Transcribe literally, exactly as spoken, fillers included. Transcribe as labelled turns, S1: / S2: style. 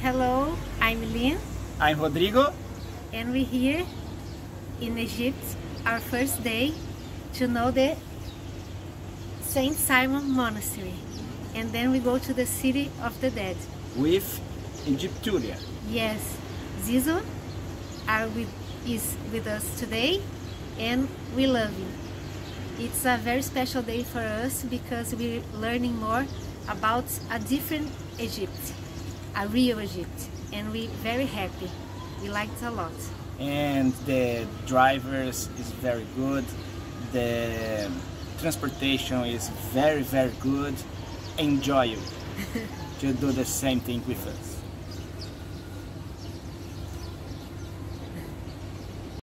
S1: Hello, I'm Lynn.
S2: I'm Rodrigo.
S1: And we're here in Egypt, our first day to know the Saint Simon Monastery. And then we go to the City of the Dead.
S2: With Egypturia.
S1: Yes, Zizo are with, is with us today, and we love you. It's a very special day for us because we're learning more about a different Egypt, a real Egypt, and we're very happy. We liked it a lot.
S2: And the drivers is very good. The transportation is very, very good. Enjoy you to do the same thing with us.